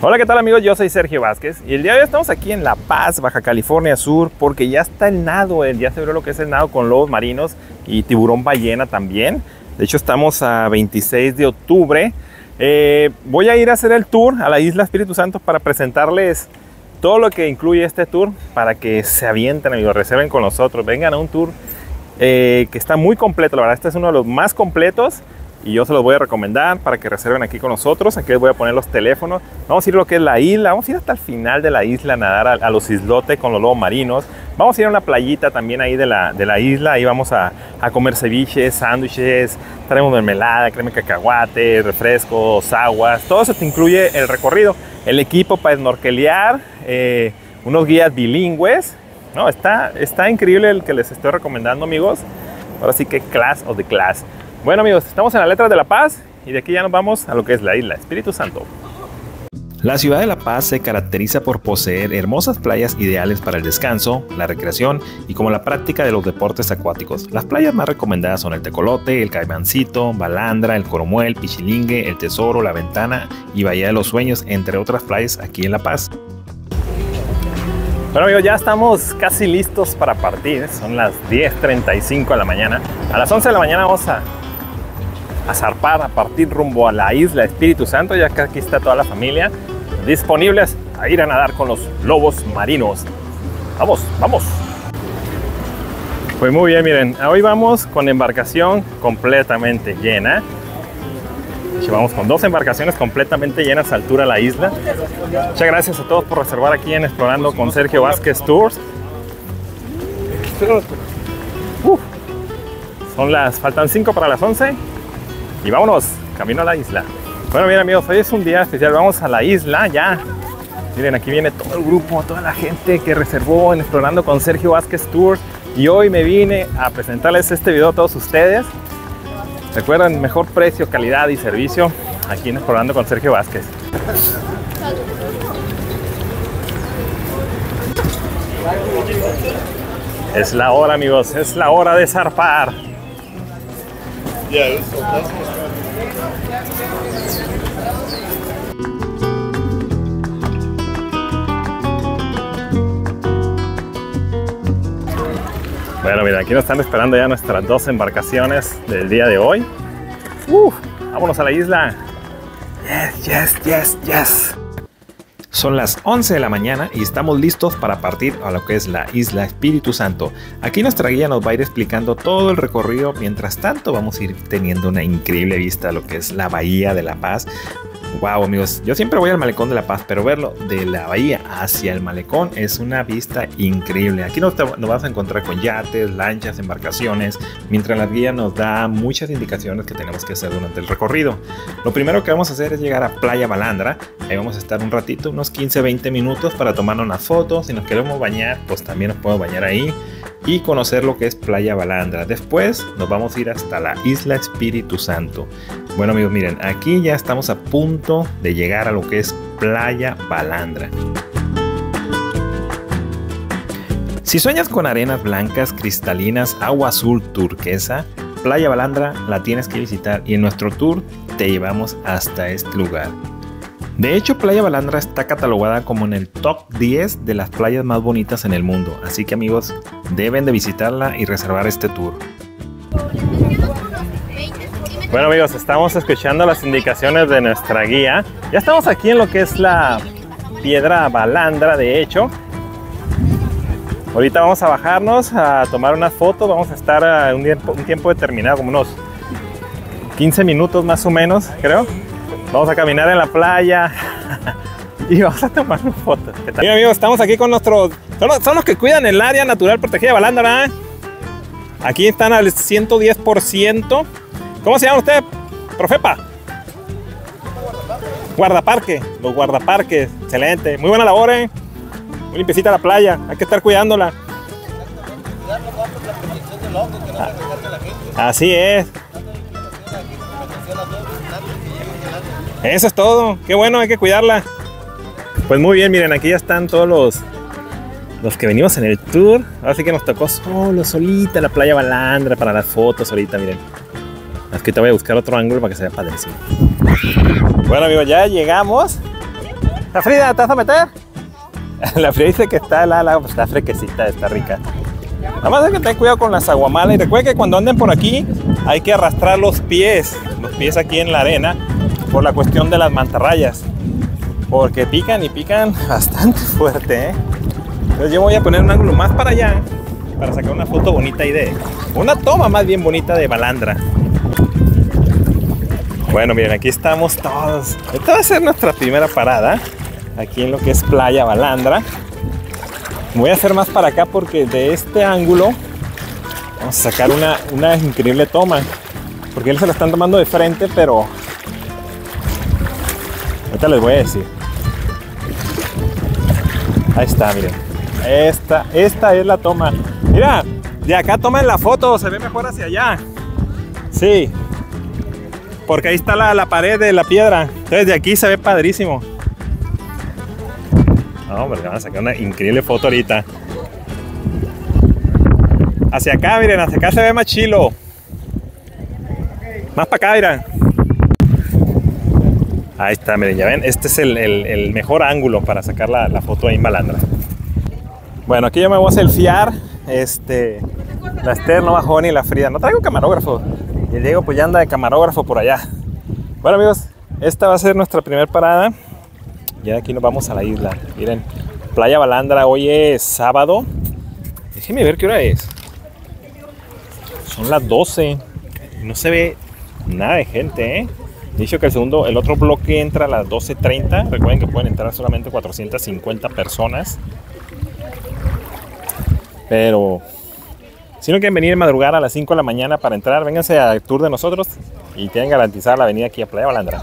Hola, ¿qué tal amigos? Yo soy Sergio Vázquez y el día de hoy estamos aquí en La Paz, Baja California Sur, porque ya está el nado, ya se abrió lo que es el nado con lobos marinos y tiburón ballena también. De hecho estamos a 26 de octubre. Voy a ir a hacer el tour a la isla Espíritu Santo para presentarles todo lo que incluye este tour, para que se avienten amigos, reserven con nosotros, vengan a un tour que está muy completo. La verdad, este es uno de los más completos y yo se los voy a recomendar para que reserven aquí con nosotros. Aquí les voy a poner los teléfonos. Vamos a ir a lo que es la isla, vamos a ir hasta el final de la isla a nadar a los islotes con los lobos marinos. Vamos a ir a una playita también ahí de la isla. Ahí vamos a comer ceviches, sándwiches, traemos mermelada, crema de cacahuate, refrescos, aguas. Todo eso te incluye el recorrido. El equipo para snorkelear, unos guías bilingües. No, está increíble el que les estoy recomendando, amigos. Ahora sí que class of the class. Bueno amigos, estamos en las Letras de La Paz y de aquí ya nos vamos a lo que es la isla Espíritu Santo. La ciudad de La Paz se caracteriza por poseer hermosas playas ideales para el descanso, la recreación y como la práctica de los deportes acuáticos. Las playas más recomendadas son el Tecolote, el Caimancito, Balandra, el Coromuel, Pichilingue, el Tesoro, la Ventana y Bahía de los Sueños, entre otras playas aquí en La Paz. Bueno amigos, ya estamos casi listos para partir. Son las 10:35 de la mañana. A las 11 de la mañana vamos a zarpar, a partir rumbo a la isla Espíritu Santo, ya que aquí está toda la familia disponibles a ir a nadar con los lobos marinos. ¡Vamos, vamos! Pues muy bien, miren, hoy vamos con embarcación completamente llena. Vamos con 2 embarcaciones completamente llenas a altura de la isla. Muchas gracias a todos por reservar aquí en Explorando con Sergio Vázquez Tours. Faltan 5 para las 11 y vámonos, camino a la isla. Bueno, bien amigos, hoy es un día especial, vamos a la isla ya. Miren, aquí viene todo el grupo, toda la gente que reservó en Explorando con Sergio Vázquez Tours. Y hoy me vine a presentarles este video a todos ustedes. Recuerden, mejor precio, calidad y servicio aquí en Explorando con Sergio Vázquez. Es la hora amigos, es la hora de zarpar. Bueno, mira, aquí nos están esperando ya nuestras 2 embarcaciones del día de hoy. Vámonos a la isla. Yes. Son las 11 de la mañana y estamos listos para partir a lo que es la isla Espíritu Santo. Aquí nuestra guía nos va a ir explicando todo el recorrido. Mientras tanto vamos a ir teniendo una increíble vista a lo que es la Bahía de La Paz. Wow amigos, yo siempre voy al Malecón de La Paz, pero verlo de la bahía hacia el malecón es una vista increíble. Aquí nos vas a encontrar con yates, lanchas, embarcaciones, mientras la guía nos da muchas indicaciones que tenemos que hacer durante el recorrido. Lo primero que vamos a hacer es llegar a Playa Balandra. Ahí vamos a estar un ratito, unos 15-20 minutos para tomarnos unas fotos. Si nos queremos bañar, pues también nos podemos bañar ahí y conocer lo que es Playa Balandra. Después nos vamos a ir hasta la isla Espíritu Santo. Bueno amigos, miren, aquí ya estamos a punto de llegar a lo que es Playa Balandra. Si sueñas con arenas blancas, cristalinas, agua azul turquesa, Playa Balandra la tienes que visitar y en nuestro tour te llevamos hasta este lugar. De hecho, Playa Balandra está catalogada como en el top 10 de las playas más bonitas en el mundo, así que amigos, deben de visitarla y reservar este tour. Bueno amigos, estamos escuchando las indicaciones de nuestra guía. Ya estamos aquí en lo que es la Piedra Balandra, de hecho. Ahorita vamos a bajarnos a tomar unas fotos, vamos a estar un tiempo determinado, como unos 15 minutos más o menos, creo. Vamos a caminar en la playa y vamos a tomar fotos. Bien amigos, estamos aquí con nuestros... Son los que cuidan el área natural protegida de Balandra, ¿eh? Aquí están al 110%. ¿Cómo se llama usted, Profepa? Guardaparque. Los guardaparques. Excelente. Muy buena labor, ¿eh? Muy limpiecita la playa. Hay que estar cuidándola. Así es. Eso es todo. Qué bueno, hay que cuidarla. Pues muy bien, miren, aquí ya están todos los que venimos en el tour. Ahora sí que nos tocó solita la Playa Balandra para las fotos ahorita, miren. Aquí te voy a buscar otro ángulo para que se vea padrísimo. Bueno amigos, ya llegamos. La Frida, ¿te vas a meter? La Frida dice que está helada, pues está fresquecita, está rica. Nada más hay que tener cuidado con las aguamalas y recuerden que cuando anden por aquí hay que arrastrar los pies aquí en la arena por la cuestión de las mantarrayas, porque pican y pican bastante fuerte, ¿eh? Entonces yo voy a poner un ángulo más para allá para sacar una foto bonita y una toma más bien bonita de balandra. Bueno, miren, aquí estamos todos. Esta va a ser nuestra primera parada aquí en lo que es Playa Balandra. Voy a hacer más para acá porque de este ángulo vamos a sacar una increíble toma, porque ellos se la están tomando de frente, pero ahorita les voy a decir. Ahí está, miren. Esta es la toma. Mira, de acá toman la foto, se ve mejor hacia allá. Sí, porque ahí está la pared de la piedra. Entonces de aquí se ve padrísimo. No, hombre, vamos a sacar una increíble foto ahorita. Hacia acá, miren, hacia acá se ve más chilo. Más para acá, miren. Ahí está, miren, ya ven, este es el mejor ángulo para sacar la foto ahí en balandra. Bueno, aquí yo me voy a selfiear. La Esther no bajó ni la Frida. No traigo camarógrafo. Y el Diego pues ya anda de camarógrafo por allá. Bueno, amigos, esta va a ser nuestra primera parada. Ya de aquí nos vamos a la isla. Miren, Playa Balandra, hoy es sábado. Déjenme ver qué hora es. Son las 12. No se ve nada de gente, ¿eh? He dicho que el otro bloque entra a las 12:30. Recuerden que pueden entrar solamente 450 personas. Pero si no quieren venir a madrugar a las 5 de la mañana para entrar, vénganse al tour de nosotros y tienen garantizada la venida aquí a Playa Balandra.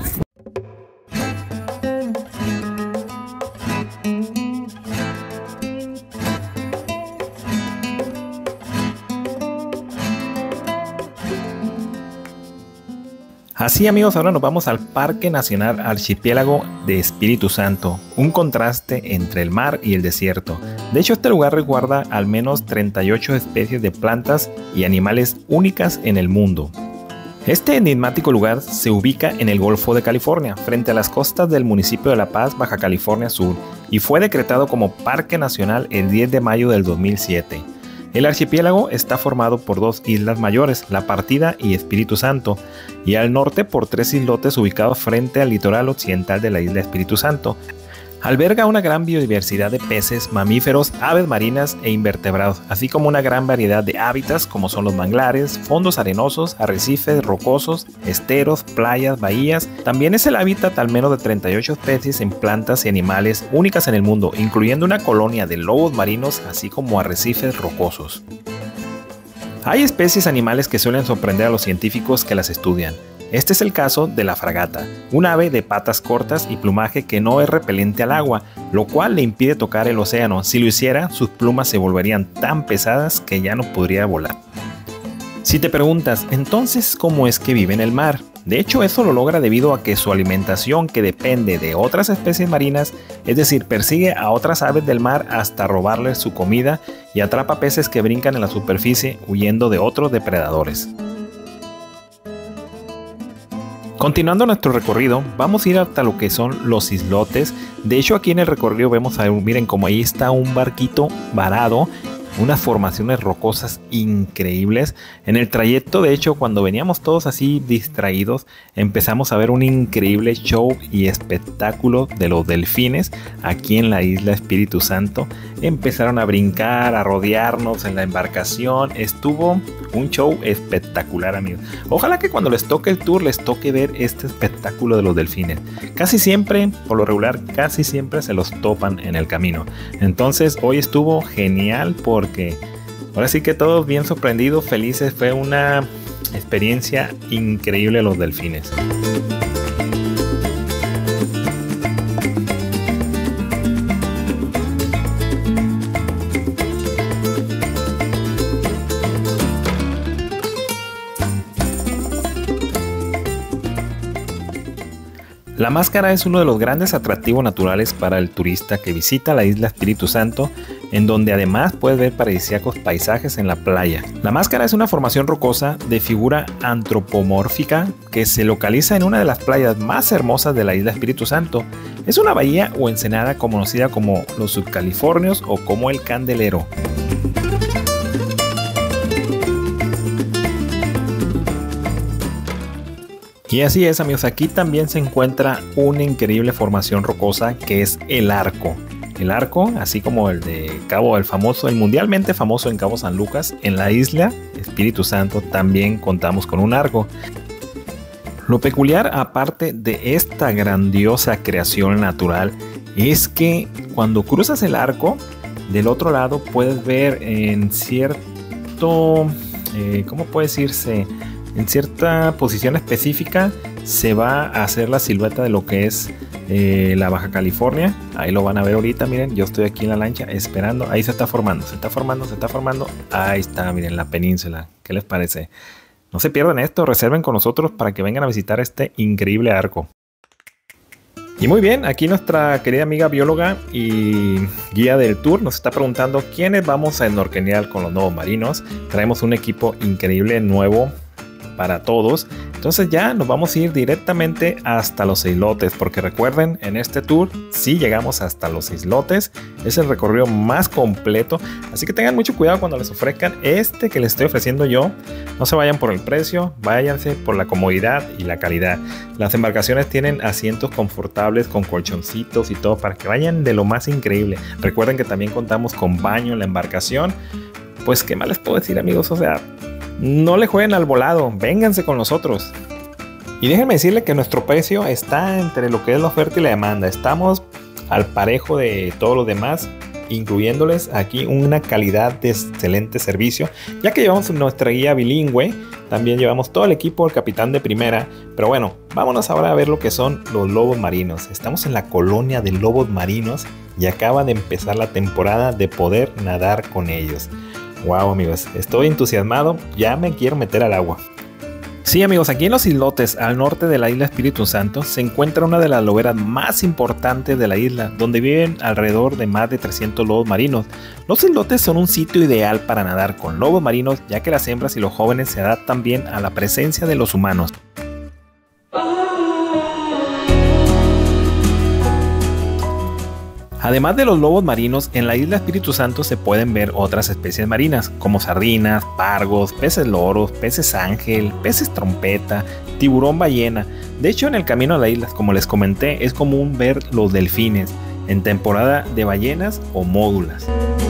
Así, amigos, ahora nos vamos al Parque Nacional Archipiélago de Espíritu Santo, un contraste entre el mar y el desierto. De hecho, este lugar resguarda al menos 38 especies de plantas y animales únicas en el mundo. Este enigmático lugar se ubica en el Golfo de California, frente a las costas del municipio de La Paz, Baja California Sur, y fue decretado como Parque Nacional el 10 de mayo del 2007. El archipiélago está formado por dos islas mayores, La Partida y Espíritu Santo, y al norte por 3 islotes ubicados frente al litoral occidental de la isla Espíritu Santo. Alberga una gran biodiversidad de peces, mamíferos, aves marinas e invertebrados, así como una gran variedad de hábitats como son los manglares, fondos arenosos, arrecifes rocosos, esteros, playas, bahías. También es el hábitat al menos de 38 especies en plantas y animales únicas en el mundo, incluyendo una colonia de lobos marinos, así como arrecifes rocosos. Hay especies animales que suelen sorprender a los científicos que las estudian. Este es el caso de la fragata, un ave de patas cortas y plumaje que no es repelente al agua, lo cual le impide tocar el océano. Si lo hiciera, sus plumas se volverían tan pesadas que ya no podría volar. Si te preguntas, entonces, ¿cómo es que vive en el mar? De hecho, eso lo logra debido a que su alimentación, que depende de otras especies marinas, es decir, persigue a otras aves del mar hasta robarles su comida y atrapa peces que brincan en la superficie huyendo de otros depredadores. Continuando nuestro recorrido, vamos a ir hasta lo que son los islotes. De hecho, aquí en el recorrido vemos, miren como ahí está un barquito varado, unas formaciones rocosas increíbles. En el trayecto, de hecho, cuando veníamos todos así distraídos, empezamos a ver un increíble show y espectáculo de los delfines aquí en la isla Espíritu Santo. Empezaron a brincar, a rodearnos en la embarcación. Estuvo un show espectacular, amigos. Ojalá que cuando les toque el tour les toque ver este espectáculo de los delfines. Casi siempre, por lo regular, casi siempre se los topan en el camino. Entonces hoy estuvo genial porque ahora sí que todos bien sorprendidos, felices. Fue una experiencia increíble los delfines. La Máscara es uno de los grandes atractivos naturales para el turista que visita la isla Espíritu Santo, en donde además puedes ver paradisíacos paisajes en la playa. La Máscara es una formación rocosa de figura antropomórfica que se localiza en una de las playas más hermosas de la isla Espíritu Santo. Es una bahía o ensenada conocida como los Subcalifornios o como el Candelero. Y así es, amigos, aquí también se encuentra una increíble formación rocosa que es el Arco. El Arco, así como el de Cabo, el mundialmente famoso en Cabo San Lucas, en la isla Espíritu Santo también contamos con un arco. Lo peculiar, aparte de esta grandiosa creación natural, es que cuando cruzas el arco, del otro lado puedes ver en cierto, ¿cómo puede decirse? En cierta posición específica se va a hacer la silueta de lo que es la Baja California. Ahí lo van a ver ahorita, miren, yo estoy aquí en la lancha esperando. Ahí se está formando. Ahí está, miren, la península. ¿Qué les parece? No se pierdan esto, reserven con nosotros para que vengan a visitar este increíble arco. Y muy bien, aquí nuestra querida amiga bióloga y guía del tour nos está preguntando quiénes vamos a snorkelear con los lobos marinos. Traemos un equipo increíble nuevo para todos. Entonces ya nos vamos a ir directamente hasta los islotes, porque recuerden, en este tour sí llegamos hasta los islotes. Es el recorrido más completo, así que tengan mucho cuidado cuando les ofrezcan este que les estoy ofreciendo yo. No se vayan por el precio, váyanse por la comodidad y la calidad. Las embarcaciones tienen asientos confortables con colchoncitos y todo para que vayan de lo más increíble. Recuerden que también contamos con baño en la embarcación. Pues qué más les puedo decir, amigos, o sea, no le jueguen al volado, vénganse con nosotros. Y déjenme decirle que nuestro precio está entre lo que es la oferta y la demanda. Estamos al parejo de todos los demás, incluyéndoles aquí una calidad de excelente servicio. Ya que llevamos nuestra guía bilingüe, también llevamos todo el equipo, el capitán de primera. Pero bueno, vámonos ahora a ver lo que son los lobos marinos. Estamos en la colonia de lobos marinos y acaba de empezar la temporada de poder nadar con ellos. Wow, amigos, estoy entusiasmado, ya me quiero meter al agua. Sí, amigos, aquí en los islotes al norte de la isla Espíritu Santo se encuentra una de las loberas más importantes de la isla, donde viven alrededor de más de 300 lobos marinos. Los islotes son un sitio ideal para nadar con lobos marinos, ya que las hembras y los jóvenes se adaptan bien a la presencia de los humanos. Además de los lobos marinos, en la isla Espíritu Santo se pueden ver otras especies marinas, como sardinas, pargos, peces loros, peces ángel, peces trompeta, tiburón ballena. De hecho, en el camino a la isla, como les comenté, es común ver los delfines en temporada de ballenas o módulas.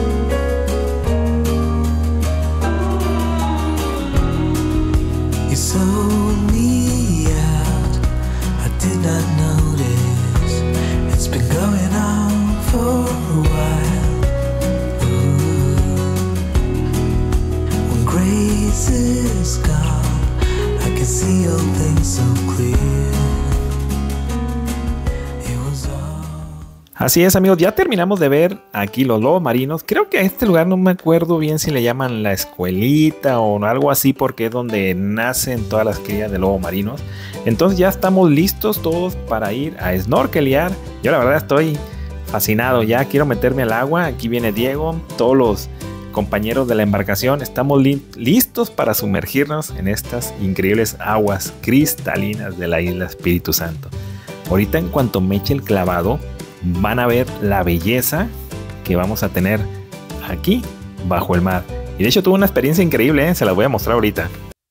Así es, amigos, ya terminamos de ver aquí los lobos marinos. Creo que a este lugar no me acuerdo bien si le llaman la escuelita o algo así, porque es donde nacen todas las crías de lobos marinos. Entonces ya estamos listos todos para ir a snorkelear. Yo la verdad estoy fascinado, ya quiero meterme al agua. Aquí viene Diego, todos los compañeros de la embarcación. Estamos listos para sumergirnos en estas increíbles aguas cristalinas de la isla Espíritu Santo. Ahorita, en cuanto me eche el clavado, van a ver la belleza que vamos a tener aquí bajo el mar. Y de hecho tuve una experiencia increíble, se las voy a mostrar ahorita.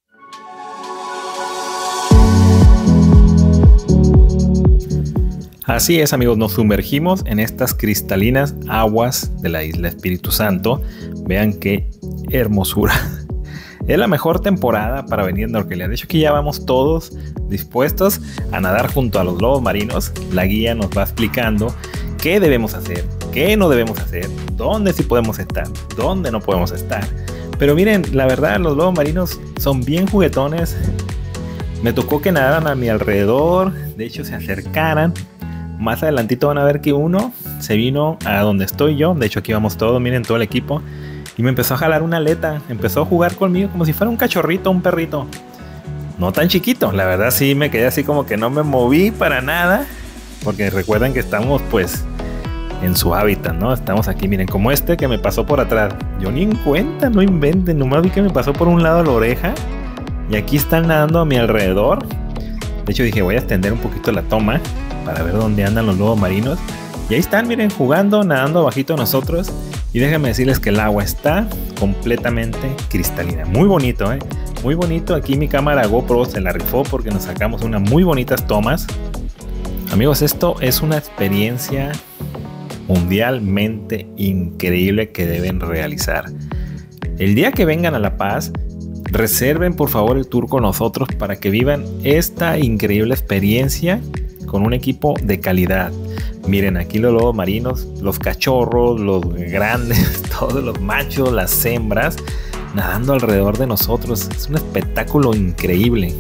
Así es, amigos, nos sumergimos en estas cristalinas aguas de la isla Espíritu Santo. Vean qué hermosura. Es la mejor temporada para venir a snorkelear. De hecho, aquí ya vamos todos dispuestos a nadar junto a los lobos marinos. La guía nos va explicando qué debemos hacer, qué no debemos hacer, dónde sí podemos estar, dónde no podemos estar. Pero miren, la verdad, los lobos marinos son bien juguetones. Me tocó que nadaran a mi alrededor. De hecho, se acercaran. Más adelantito van a ver que uno se vino a donde estoy yo. De hecho, aquí vamos todos, miren, todo el equipo. Y me empezó a jalar una aleta, empezó a jugar conmigo como si fuera un cachorrito, un perrito. No tan chiquito, la verdad sí me quedé así como que no me moví para nada. Porque recuerden que estamos pues en su hábitat, ¿no? Estamos aquí, miren, como este que me pasó por atrás. Yo ni en cuenta, no inventen, nomás vi que me pasó por un lado de la oreja. Y aquí están nadando a mi alrededor. De hecho dije, voy a extender un poquito la toma. para ver dónde andan los lobos marinos. Y ahí están, miren, jugando, nadando abajito de nosotros. Y déjenme decirles que el agua está completamente cristalina. Muy bonito, muy bonito. Aquí mi cámara GoPro se la rifó porque nos sacamos unas muy bonitas tomas. Amigos, esto es una experiencia mundialmente increíble que deben realizar. El día que vengan a La Paz, reserven por favor el tour con nosotros para que vivan esta increíble experiencia con un equipo de calidad. Miren, aquí los lobos marinos, los cachorros, los grandes, todos los machos, las hembras, nadando alrededor de nosotros. Es un espectáculo increíble.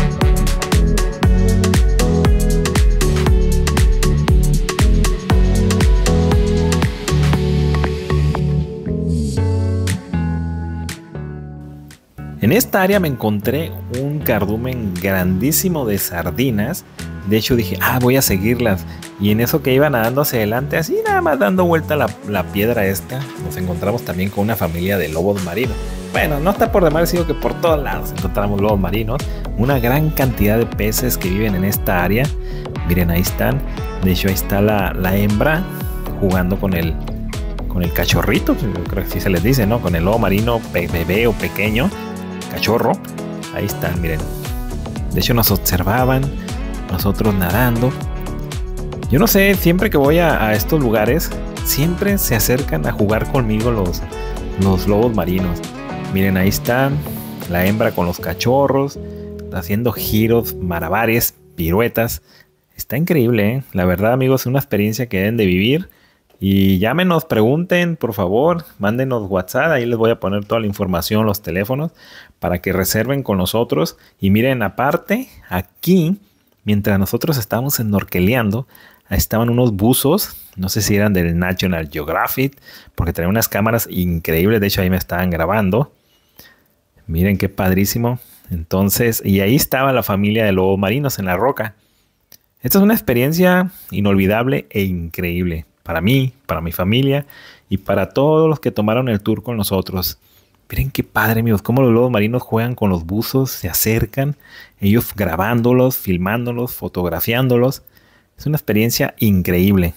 En esta área me encontré un cardumen grandísimo de sardinas. De hecho dije, voy a seguirlas. Y en eso que iba nadando hacia adelante, así nada más dando vuelta la piedra esta, nos encontramos también con una familia de lobos marinos. Bueno, no está por demás decir que por todos lados encontramos lobos marinos. Una gran cantidad de peces que viven en esta área. Miren, ahí están. De hecho ahí está la hembra jugando con el cachorrito. Creo que así se les dice, ¿no? Con el lobo marino bebé o pequeño. Cachorro, ahí están, miren. De hecho nos observaban, nosotros nadando. Yo no sé, siempre que voy a estos lugares, siempre se acercan a jugar conmigo los lobos marinos. Miren, ahí están, la hembra con los cachorros, haciendo giros, malabares, piruetas. Está increíble, La verdad, amigos, es una experiencia que deben de vivir. Y llámenos, pregunten, por favor, mándenos WhatsApp, ahí les voy a poner toda la información, los teléfonos, para que reserven con nosotros. Y miren, aparte, aquí, mientras nosotros estábamos snorkeleando, estaban unos buzos, no sé si eran del National Geographic, porque traían unas cámaras increíbles, de hecho ahí me estaban grabando. Miren qué padrísimo. Entonces, y ahí estaba la familia de lobos marinos en la roca. Esta es una experiencia inolvidable e increíble. Para mí, para mi familia y para todos los que tomaron el tour con nosotros. Miren qué padre, amigos, cómo los lobos marinos juegan con los buzos, se acercan, ellos grabándolos, filmándolos, fotografiándolos. Es una experiencia increíble.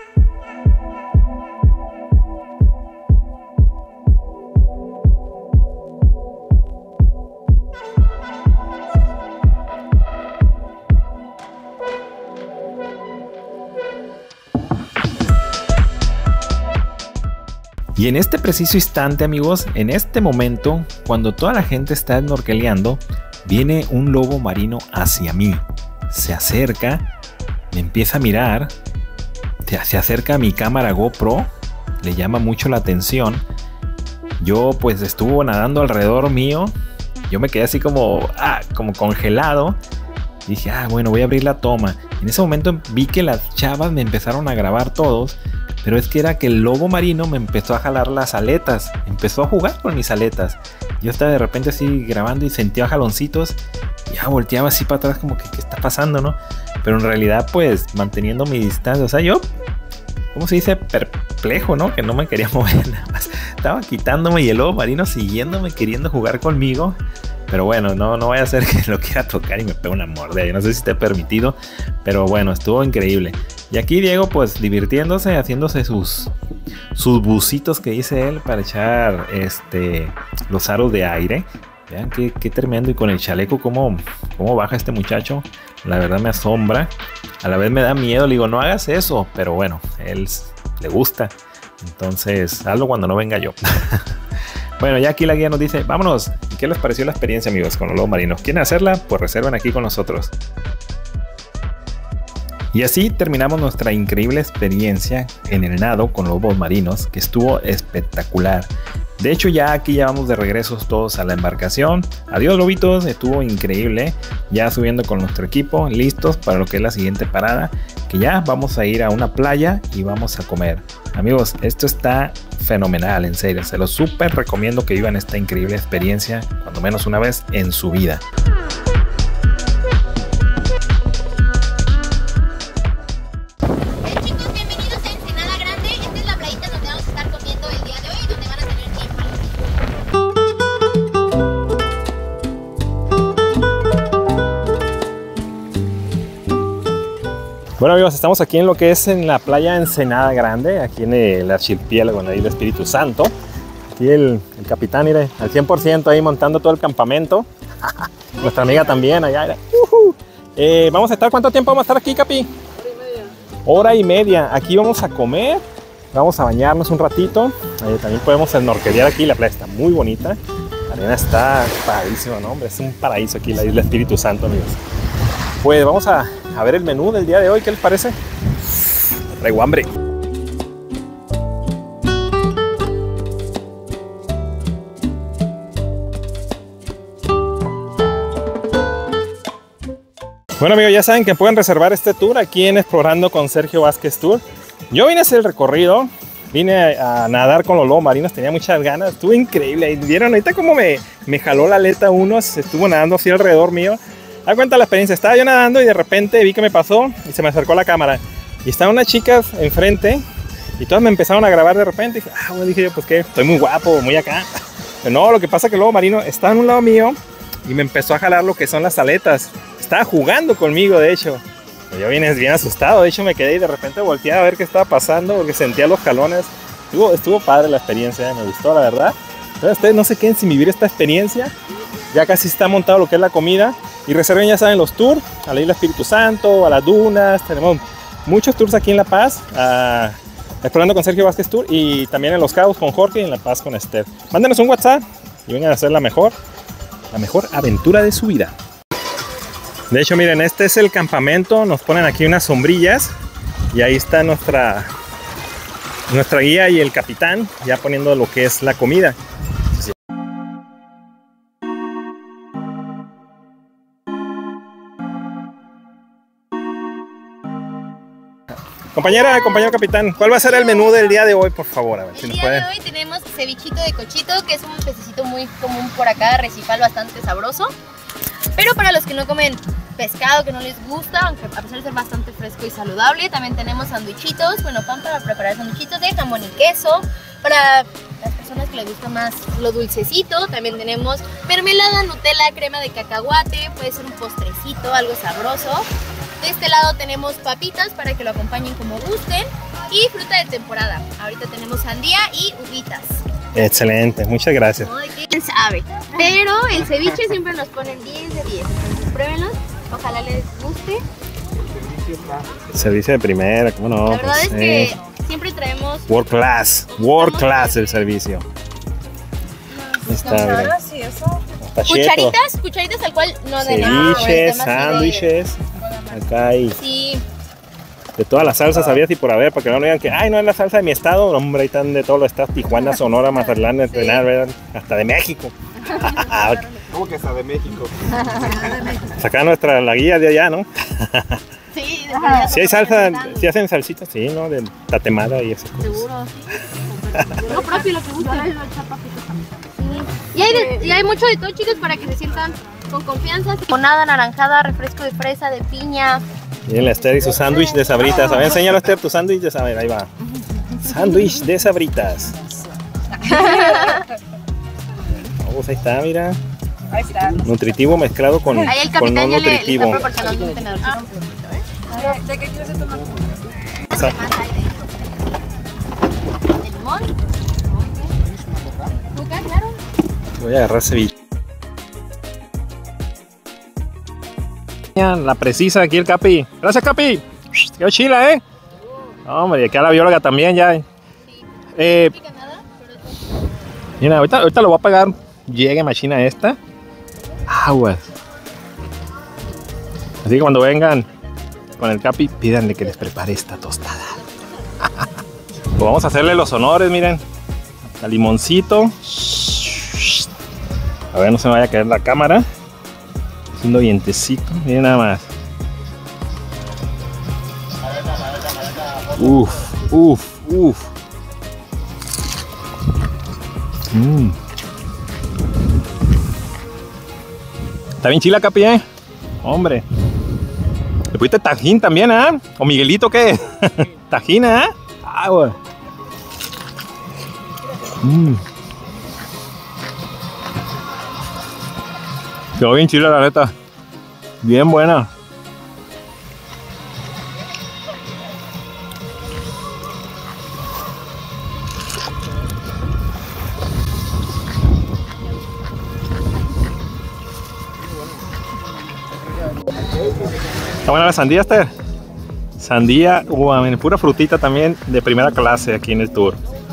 Y en este preciso instante, amigos, en este momento, cuando toda la gente está snorkeleando, viene un lobo marino hacia mí. Se acerca, me empieza a mirar, se acerca a mi cámara GoPro, le llama mucho la atención. Yo pues estuvo nadando alrededor mío, yo me quedé así como congelado. Dije, bueno, voy a abrir la toma. En ese momento vi que las chavas me empezaron a grabar todos. Pero es que era que el lobo marino me empezó a jalar las aletas. Empezó a jugar con mis aletas. Yo estaba de repente así grabando y sentía jaloncitos. Y ya volteaba así para atrás como que ¿qué está pasando, no? Pero en realidad pues manteniendo mi distancia. O sea, yo, ¿cómo se dice? Perplejo, ¿no? Que no me quería mover nada más. Estaba quitándome y el lobo marino siguiéndome, queriendo jugar conmigo. Pero bueno, no vaya a ser que lo quiera tocar y me pegue una mordida. Yo no sé si esté permitido. Pero bueno, estuvo increíble. Y aquí Diego pues divirtiéndose, haciéndose sus bucitos que dice él para echar los aros de aire. Vean qué tremendo. Y con el chaleco cómo baja este muchacho. La verdad me asombra. A la vez me da miedo. Le digo, no hagas eso. Pero bueno, él le gusta. Entonces, hazlo cuando no venga yo. Bueno, ya aquí la guía nos dice, vámonos. ¿Y qué les pareció la experiencia, amigos, con los lobos marinos? ¿Quieren hacerla? Pues reserven aquí con nosotros. Y así terminamos nuestra increíble experiencia en el nado con lobos marinos, que estuvo espectacular. De hecho, ya aquí ya vamos de regreso todos a la embarcación. Adiós, lobitos, estuvo increíble. Ya subiendo con nuestro equipo, listos para lo que es la siguiente parada, que ya vamos a ir a una playa y vamos a comer. Amigos, esto está fenomenal, en serio. Se lo súper recomiendo que vivan esta increíble experiencia, cuando menos una vez en su vida. Bueno amigos, estamos aquí en lo que es en la playa Ensenada Grande, aquí en el archipiélago, en la isla Espíritu Santo. Aquí el capitán, mire, al 100% ahí montando todo el campamento. Nuestra amiga también allá. Vamos a estar, ¿cuánto tiempo vamos a estar aquí, Capi? Hora y media. Aquí vamos a comer, vamos a bañarnos un ratito. También podemos snorkelear aquí, la playa está muy bonita. La arena está paradísima, ¿no? Hombre, es un paraíso aquí la isla Espíritu Santo, amigos. Pues vamos a ver el menú del día de hoy, ¿qué les parece? Traigo hambre. Bueno amigos, ya saben que pueden reservar este tour aquí en Explorando con Sergio Vázquez Tour. Yo vine a hacer el recorrido, vine a nadar con los lobos marinos, tenía muchas ganas, estuvo increíble. ¿Vieron ahorita cómo me jaló la aleta uno? Se estuvo nadando así alrededor mío. Da cuenta la experiencia, estaba yo nadando y de repente vi que me pasó y se me acercó la cámara. Y estaban unas chicas enfrente y todas me empezaron a grabar de repente. Y dije, bueno, dije yo, pues qué, estoy muy guapo, muy acá. Pero no, lo que pasa es que el lobo marino estaba en un lado mío y me empezó a jalar lo que son las aletas. Estaba jugando conmigo, de hecho. Yo vine bien asustado, de hecho me quedé y de repente volteé a ver qué estaba pasando porque sentía los jalones. Estuvo padre la experiencia, me gustó la verdad. Entonces ustedes no se queden sin vivir esta experiencia. Ya casi está montado lo que es la comida. Y reserven, ya saben, los tours a la isla Espíritu Santo, a las dunas. Tenemos muchos tours aquí en La Paz. Explorando con Sergio Vázquez Tour. Y también en Los Cabos con Jorge y en La Paz con Esther. Mándenos un WhatsApp y vengan a hacer la mejor aventura de su vida. De hecho, miren, este es el campamento. Nos ponen aquí unas sombrillas. Y ahí está nuestra guía y el capitán ya poniendo lo que es la comida. Compañero capitán, ¿cuál va a ser el menú del día de hoy, por favor? A ver, el día de hoy tenemos cevichito de cochito, que es un pececito muy común por acá, arrecifal, bastante sabroso. Pero para los que no comen pescado, que no les gusta, aunque a pesar de ser bastante fresco y saludable, también tenemos sandwichitos, bueno, pan para preparar sandwichitos de jamón y queso. Para las personas que les gusta más lo dulcecito, también tenemos mermelada, Nutella, crema de cacahuate, puede ser un postrecito, algo sabroso. De este lado tenemos papitas para que lo acompañen como gusten y fruta de temporada. Ahorita tenemos sandía y uvitas. Excelente, muchas gracias. No, ¿de quién sabe? Pero el ceviche siempre nos ponen 10 de 10. Entonces pruébenlos, ojalá les guste. Servicio de primera, ¿cómo no? La verdad es que siempre traemos... World class el servicio. Está bien. Sí, eso. Cucharitas al cual no de nada. Ceviches, sándwiches. Acá hay sí. De todas las salsas había y por haber, para que no digan que ay, no es la salsa de mi estado. Hombre, ahí están de todos los estados: Tijuana, Sonora, Mazatlán, Entrenar, hasta de México. ¿Cómo que hasta de México? Saca la guía de allá, ¿no? Sí, si hay salsa, si hacen salsitas, sí, ¿no? De tatemada y esas cosas. Seguro, sí. Lo propio, lo que gusta. Y hay mucho de todo, chicos, para que se sientan con confianza. Limonada, naranjada, refresco de fresa, de piña. Miren la Esther y su sándwich de sabritas. A ver, enséñalo, Esther, tu sándwich de sabritas. Ahí va. Sándwich de sabritas. Vamos, ahí está, mira. Ahí está. Nutritivo mezclado con, ahí el con no capitán ya nutritivo. le está proporcionando un tenedor. ¿De qué quieres tomar? ¿De limón? ¿Azúcar, claro? Voy a agarrar ceviche. La precisa aquí el Capi. Gracias, Capi. Qué chila, ¿eh? Hombre, y acá la bióloga también ya. Mira, ahorita lo voy a pagar. Llegue machina esta. Aguas. Así que cuando vengan con el Capi, pídanle que les prepare esta tostada. Pues vamos a hacerle los honores, miren. Al limoncito. A ver, no se me vaya a caer la cámara. Haciendo dientecito, miren nada más. Uf. Está bien chila, Capi, ¿eh? Hombre. ¿Le pusiste tajín también, ¿eh? ¿O Miguelito qué? Tajín, ¿eh? Ah, güey. Quedó bien chila, la neta. Bien buena. ¿Está buena la sandía, Esther? Sandía, pura frutita también de primera clase aquí en el tour.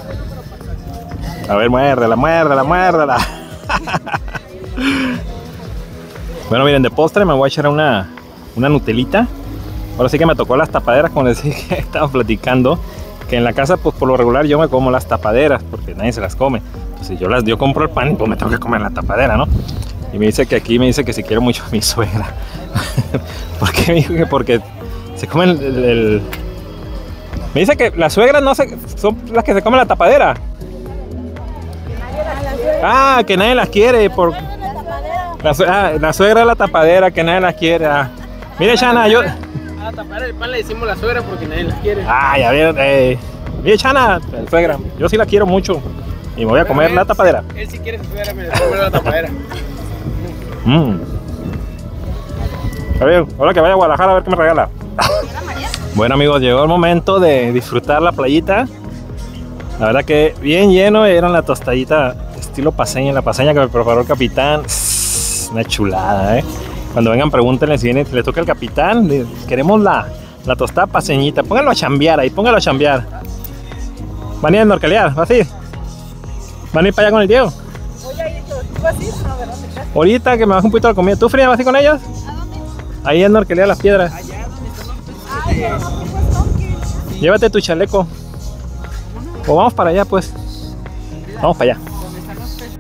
A ver, muérdela, muérdela, muérdela. Bueno, miren, de postre me voy a echar una Nutelita. Ahora sí que me tocó las tapaderas, como les dije que estaba platicando. Que en la casa, pues por lo regular yo me como las tapaderas, porque nadie se las come. Entonces yo compro el pan y pues me tengo que comer la tapadera, ¿no? Y me dice que aquí me dice que si quiero mucho a mi suegra. ¿Por qué me dijo que porque se comen el... Me dice que las suegras no son las que se comen la tapadera. Ah, que nadie las quiere. La suegra es la tapadera, que nadie las quiere. Ah. Mire, Chana, yo... A tapar el pan le decimos la suegra porque nadie las quiere. Ah, ya ver, mire, Chana, la suegra, yo sí la quiero mucho. Y me voy a comer la tapadera. Él sí quiere su suegra, me va a comer la tapadera. A ver, ahora que vaya a Guadalajara a ver qué me regala. Bueno, amigos, llegó el momento de disfrutar la playita. La verdad que bien lleno, era la tostadita estilo paseña, la paseña que me preparó el capitán. Una chulada, Cuando vengan pregúntenle si le toca al capitán. Queremos la tostada paseñita. Póngalo a chambear ahí, póngalo a chambear. ¿Van a ir a norcalear? ¿Vas a ir? ¿Van a ir para allá con el Diego? Voy a ir, ¿tú vas a ir? No, ¿verdad? Ahorita que me bajo un poquito la comida. ¿Tú, Frida, vas a ir con ellos? ¿A dónde? Ahí en Norquelea Las Piedras. Allá donde están los peces. Ay, pero no, pues no, que... Llévate tu chaleco. O vamos para allá, pues. Vamos para allá. Donde están los peces.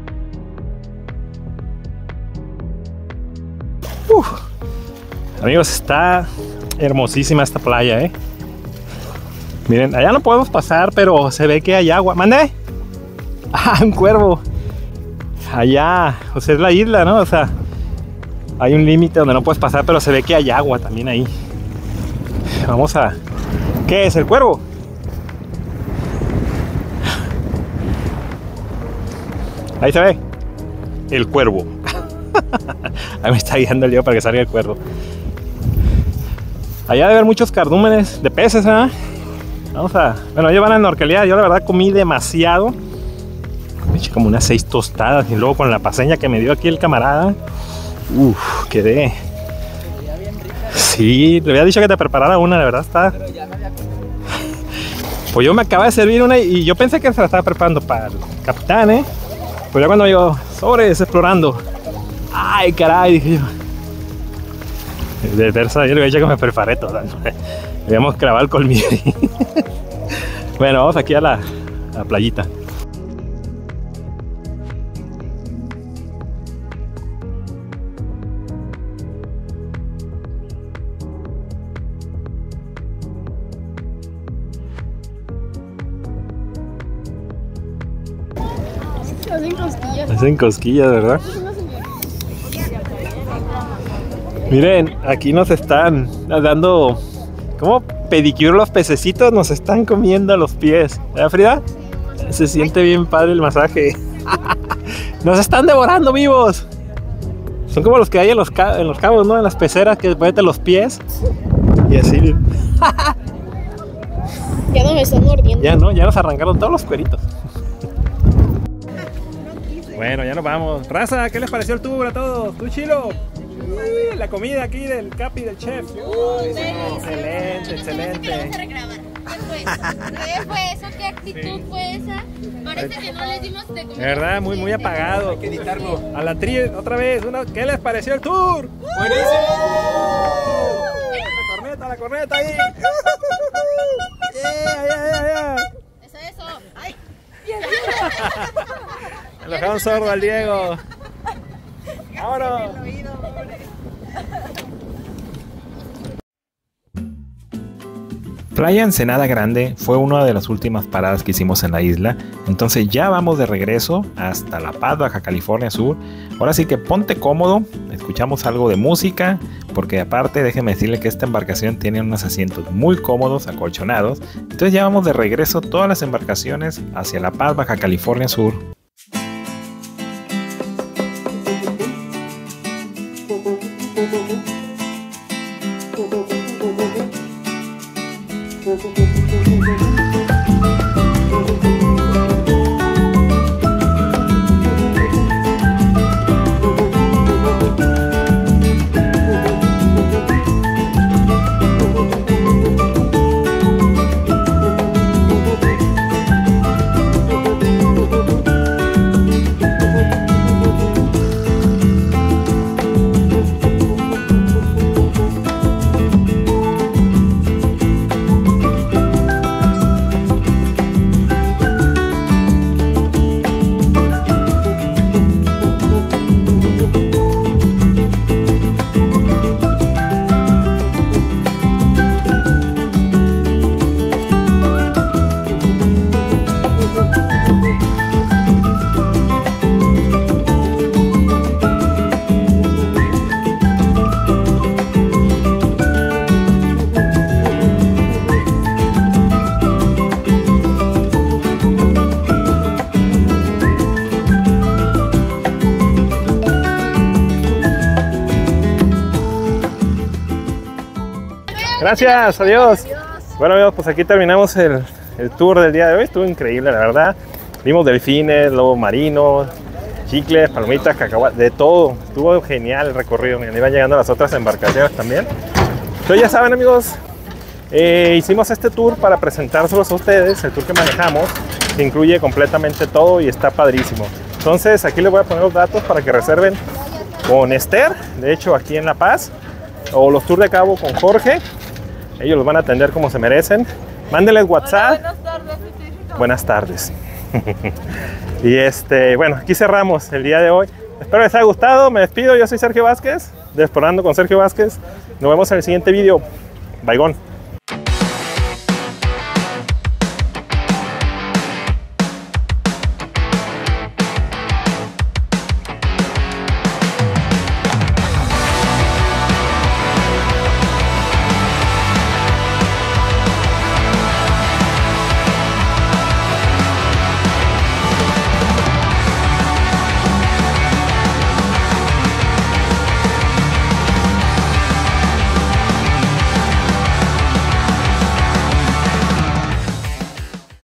Amigos, está hermosísima esta playa, Miren, allá no podemos pasar, pero se ve que hay agua. ¿Mande? Ah, un cuervo. Allá, o sea, es la isla, ¿no? O sea, hay un límite donde no puedes pasar, pero se ve que hay agua también ahí. Vamos a... ¿Qué es el cuervo? Ahí se ve. El cuervo. Ahí me está guiando el lío para que salga el cuervo. Allá debe haber muchos cardúmenes de peces, Vamos a... Bueno, ellos van a Norquelea. Yo la verdad comí demasiado. Me eché como unas 6 tostadas. Y luego con la paseña que me dio aquí el camarada. Quedé. Sí, le había dicho que te preparara una, la verdad está. Pues yo me acababa de servir una y yo pensé que se la estaba preparando para el capitán, Pues ya cuando yo sobres explorando. Ay, caray, dije yo. De terza, yo le había dicho que me preparé toda. Debíamos clavar el colmillo. Bueno, vamos aquí a la playita. Hacen cosquillas. Hacen cosquillas, ¿verdad? Miren, aquí nos están dando como pedicure los pececitos, nos están comiendo los pies. ¿Verdad, Frida? Se siente bien padre el masaje. Nos están devorando vivos. Son como los que hay en los cabos, ¿no? En las peceras que meten los pies. Y así. Ya no me están mordiendo. Ya no, ya nos arrancaron todos los cueritos. Bueno, ya nos vamos. Raza, ¿qué les pareció el tour a todos? ¿Tú, Chilo? La comida aquí del Capi, del chef. Excelente, excelente. Vamos a regrabar. ¿Qué fue eso? ¿Qué actitud fue esa? Parece que no les dimos de comer. ¿Verdad? Muy apagado. Hay que editarlo. A la tri, otra vez. ¿Qué les pareció el tour? ¡Buenísimo! La corneta ahí. Yeah. Eso. ¡Ay! Le dejaron sordo al Diego. ¡Vámonos! Playa Ensenada Grande fue una de las últimas paradas que hicimos en la isla, entonces ya vamos de regreso hasta La Paz, Baja California Sur. Ahora sí que ponte cómodo, escuchamos algo de música, porque aparte déjeme decirle que esta embarcación tiene unos asientos muy cómodos, acolchonados. Entonces ya vamos de regreso todas las embarcaciones hacia La Paz, Baja California Sur. Gracias, adiós. Bueno amigos, pues aquí terminamos el tour del día de hoy. Estuvo increíble, la verdad. Vimos delfines, lobos marinos, chicles, palomitas, cacahuates, de todo. Estuvo genial el recorrido. Miren, iban llegando las otras embarcaciones también. Entonces ya saben amigos, hicimos este tour para presentárselos a ustedes, el tour que manejamos, que incluye completamente todo y está padrísimo. Entonces aquí les voy a poner los datos para que reserven con Esther, de hecho aquí en La Paz, o los tours de Cabo con Jorge. Ellos los van a atender como se merecen. Mándenles WhatsApp. Hola, buenas tardes. Buenas tardes. Y bueno, aquí cerramos el día de hoy. Espero les haya gustado. Me despido. Yo soy Sergio Vázquez, de Explorando con Sergio Vázquez. Nos vemos en el siguiente video. Bye.